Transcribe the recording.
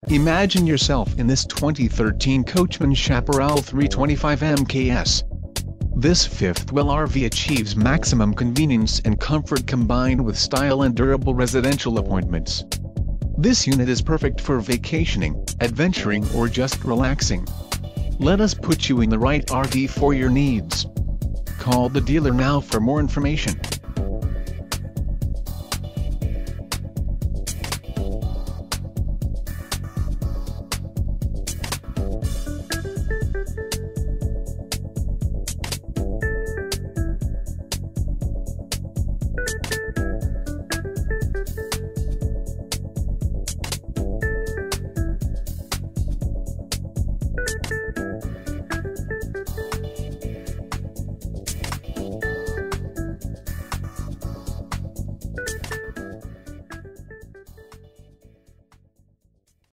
Imagine yourself in this 2013 Coachmen Chaparral 325 MKS. This fifth-wheel RV achieves maximum convenience and comfort combined with style and durable residential appointments. This unit is perfect for vacationing, adventuring, or just relaxing. Let us put you in the right RV for your needs. Call the dealer now for more information.